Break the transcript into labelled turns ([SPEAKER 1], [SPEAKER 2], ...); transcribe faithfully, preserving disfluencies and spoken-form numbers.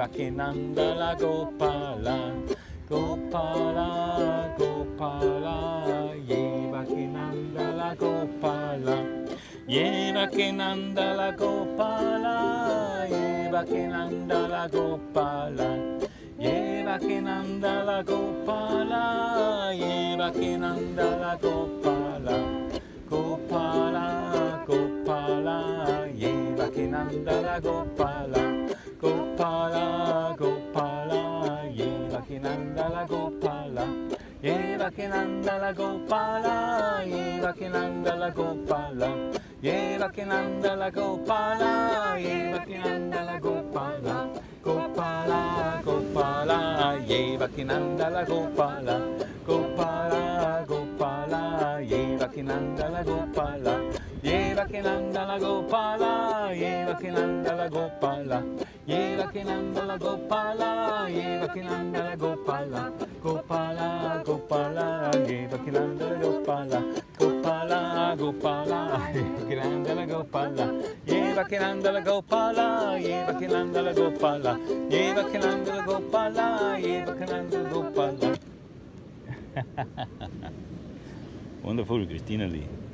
[SPEAKER 1] Yevakinandala Gopala, Gopala, Gopala, Yevakinandala Gopala, Yevakinandala Gopala, Yevakinandala Gopala, Yevakinandala Gopala, Yevakinandala Gopala, Gopala, Gopala, Yevakinandala Gopala, Gopala, Gopala, Yevakinandala Gopala, Yevakinandala Gopala, Yevakinandala Gopala, Yevakinandala Gopala, Yevakinandala Gopala, Gopala, Gopala, Yevakinandala Gopala, Gopala, Gopala, Yevakinandala Gopala, Yevakinandala Gopala, Yevakinandala Gopala, Yevakinandala Gopala, Yevakinandala Gopala, Gopala, Gopala, Yevakinandala Gopala, Gopala, Gopala, Yevakinandala Gopala, Yevakinandala Gopala, Yevakinandala Gopala, Yevakinandala Gopala, Yevakinandala Gopala. Wonderful, Christina Lee.